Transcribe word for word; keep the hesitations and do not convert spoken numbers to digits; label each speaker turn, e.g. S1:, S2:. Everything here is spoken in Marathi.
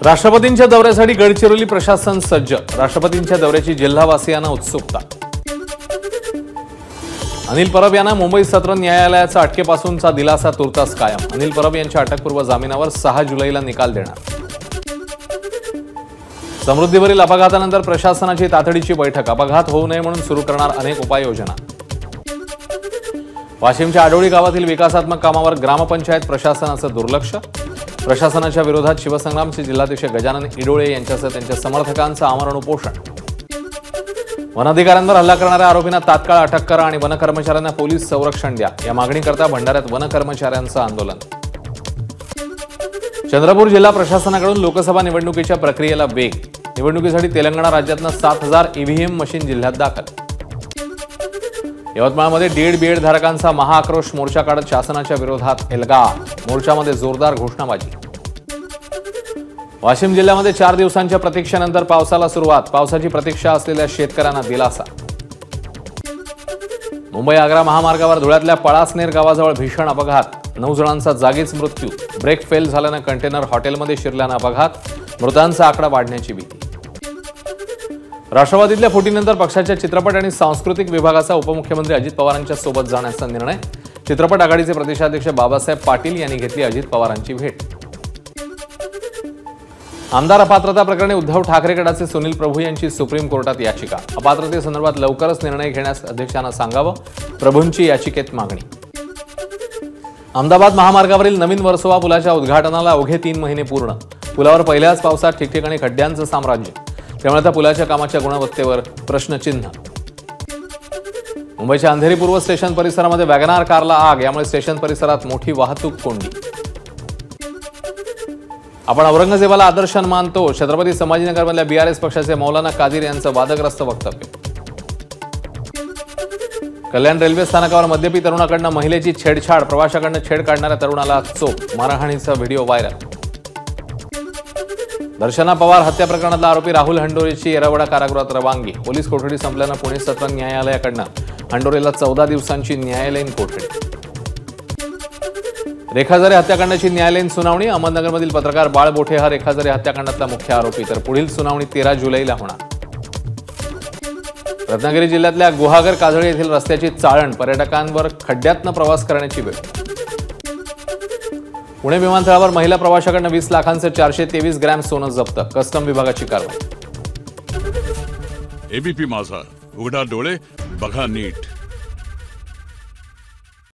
S1: राष्ट्रपतींच्या दौऱ्यासाठी गडचिरोली प्रशासन सज्ज। राष्ट्रपतींच्या दौऱ्याची जिल्हावासियांना उत्सुकता। अनिल परब यांना मुंबई सत्र न्यायालयाचा अटकेपासूनचा दिलासा तुर्तास कायम। अनिल परब यांच्या अटकपूर्व जामिनावर सहा जुलैला निकाल देणार। समृद्धीवरील अपघातानंतर प्रशासनाची तातडीची बैठक। अपघात होऊ नये म्हणून सुरू करणार अनेक उपाययोजना। वाशिमच्या आडोळी गावातील विकासात्मक कामावर ग्रामपंचायत प्रशासनाचं दुर्लक्ष। प्रशासनाच्या विरोधात शिवसंग्रामचे जिल्हाध्यक्ष गजानन इडोळे यांच्यासह त्यांच्या समर्थकांचं आमरण उपोषण। वनाधिकाऱ्यांवर हल्ला करणाऱ्या आरोपींना तात्काळ अटक करा आणि वन कर्मचाऱ्यांना पोलीस संरक्षण द्या या मागणीकरता भंडाऱ्यात वन कर्मचाऱ्यांचं आंदोलन। चंद्रपूर जिल्हा प्रशासनाकडून लोकसभा निवडणुकीच्या प्रक्रियेला वेग। निवडणुकीसाठी तेलंगणा राज्यातनं सात हजार ईव्हीएम मशीन जिल्ह्यात दाखल। यवतमाळमध्ये डीएड बीएड धारकांचा महाआक्रोश मोर्चा काढत शासनाच्या विरोधात एल्गार। मोर्चामध्ये जोरदार घोषणाबाजी। वाशिम जिल्ह्यामध्ये चार दिवसांच्या प्रतीक्षेनंतर पावसाला सुरुवात। पावसाची प्रतीक्षा असलेल्या शेतकऱ्यांना दिलासा। मुंबई आग्रा महामार्गावर धुळ्यातल्या पळासनेर गावाजवळ भीषण अपघात। नऊ जणांचा जागीच मृत्यू। ब्रेक फेल झाल्यानं कंटेनर हॉटेलमध्ये शिरल्यानं अपघात। मृतांचा आकडा वाढण्याची भीती। राष्ट्रवादीतल्या फुटीनंतर पक्षाच्या चित्रपट आणि सांस्कृतिक विभागाचा उपमुख्यमंत्री अजित पवारांच्या सोबत जाण्याचा निर्णय। चित्रपट आघाडीचे प्रदेशाध्यक्ष बाबासाहेब पाटील यांनी घेतली अजित पवारांची भेट। आमदार अपात्रता प्रकरणी उद्धव ठाकरे गटाचे सुनील प्रभू यांची सुप्रीम कोर्टात याचिका। अपात्रतेसंदर्भात लवकरच निर्णय घेण्यास अध्यक्षांना सांगावं, प्रभूंची याचिकेत मागणी। अहमदाबाद महामार्गावरील नवीन वर्सोवा पुलाच्या उद्घाटनाला अवघे तीन महिने पूर्ण। पुलावर पहिल्याच पावसात ठिकठिकाणी खड्ड्यांचं साम्राज्य। त्यामुळे आता पुलाच्या कामाच्या गुणवत्तेवर प्रश्नचिन्ह। मुंबईच्या अंधेरी पूर्व स्टेशन परिसरामध्ये वॅगनार कारला आग। यामुळे स्टेशन परिसरात मोठी वाहतूक कोंडी। आपण औरंगजेबाला आदर्शन मानतो। छत्रपती संभाजीनगरमधल्या बीआरएस पक्षाचे मौलाना कादिर यांचं वादग्रस्त वक्तव्य। कल्याण रेल्वे स्थानकावर मद्यपी तरुणाकडनं महिलेची छेडछाड। प्रवाशाकडनं छेड काढणाऱ्या तरुणाला चोप। मारहाणीचा व्हिडिओ व्हायरल। दर्शना पवार हत्या प्रकरणातला आरोपी राहुल हंडोरेची येरवडा कारागृहात रवानगी। पोलीस कोठडी संपल्यानं पुणे सत्र न्यायालयाकडनं हंडोरेला चौदा दिवसांची न्यायालयीन कोठडी। रेखा जरे हत्याकांडाची न्यायालयीन सुनावणी। अहमदनगरमधील पत्रकार बाळ बोठे हा रेखा जरे हत्याकांडातला मुख्य आरोपी। तर पुढील सुनावणी तेरा जुलैला होणार। रत्नागिरी जिल्ह्यातल्या गुहागर काजळी येथील रस्त्याची चाळण। पर्यटकांवर खड्ड्यातनं प्रवास करण्याची वेळ। पुणे विमानतळावर महिला प्रवाशाकडनं वीस लाखांचे चारशे तेवीस ग्रॅम सोनं जप्त। कस्टम विभागाची कारवाई।
S2: एबीपी माझा, उघडा डोळे बघा नीट।